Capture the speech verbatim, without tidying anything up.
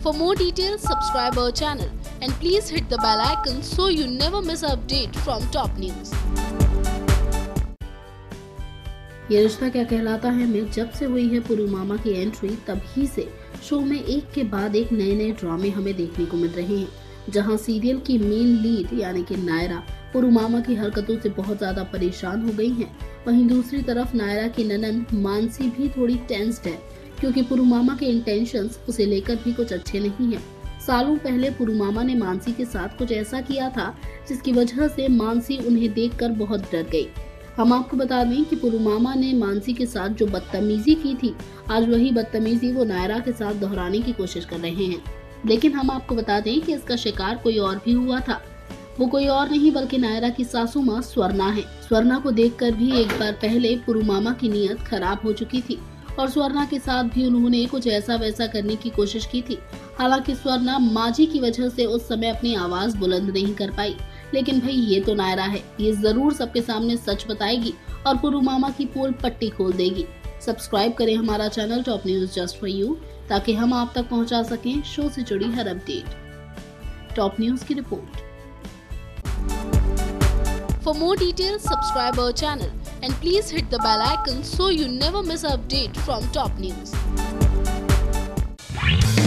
For more details, subscribe our channel and please hit the bell icon so you never miss an update from top news. ये रिश्ता क्या कहलाता है में जब से हुई है पुरुमामा की एंट्री, तभी से शो में एक के बाद एक नए नए ड्रामे हमें देखने को मिल रहे हैं, जहां सीरियल की मेन लीड यानी कि नायरा पुरुमामा की हरकतों से बहुत ज्यादा परेशान हो गई हैं। वहीं दूसरी तरफ नायरा की ननद मानसी भी थोड़ी टेंस्ड है, क्योंकि पुरुमामा के इंटेंशंस उसे लेकर भी कुछ अच्छे नहीं हैं। सालों पहले पुरुमामा ने मानसी के साथ कुछ ऐसा किया था जिसकी वजह से मानसी उन्हें देखकर बहुत डर गई। हम आपको बता दें कि पुरुमामा ने मानसी के साथ जो बदतमीजी की थी, आज वही बदतमीजी वो नायरा के साथ दोहराने की कोशिश कर रहे हैं। लेकिन हम आपको बता दें कि इसका शिकार कोई और भी हुआ था। वो कोई और नहीं बल्कि नायरा की सासू माँ स्वर्णा है। स्वर्णा को देखकर भी एक बार पहले पुरुमामा की नीयत खराब हो चुकी थी और स्वर्णा के साथ भी उन्होंने कुछ ऐसा वैसा करने की कोशिश की थी। हालांकि स्वर्णा माजी की वजह से उस समय अपनी आवाज बुलंद नहीं कर पाई, लेकिन भाई ये तो नायरा है, ये जरूर सबके सामने सच बताएगी और पुरुमामा की पोल पट्टी खोल देगी। सब्सक्राइब करें हमारा channel top news just for you, ताकि हम आप तक पहुंचा सकें शो से जुड़ी हर अपडेट। टॉप न्यूज की report. For more details, subscribe our channel and please hit the bell icon so you never miss an update from top news.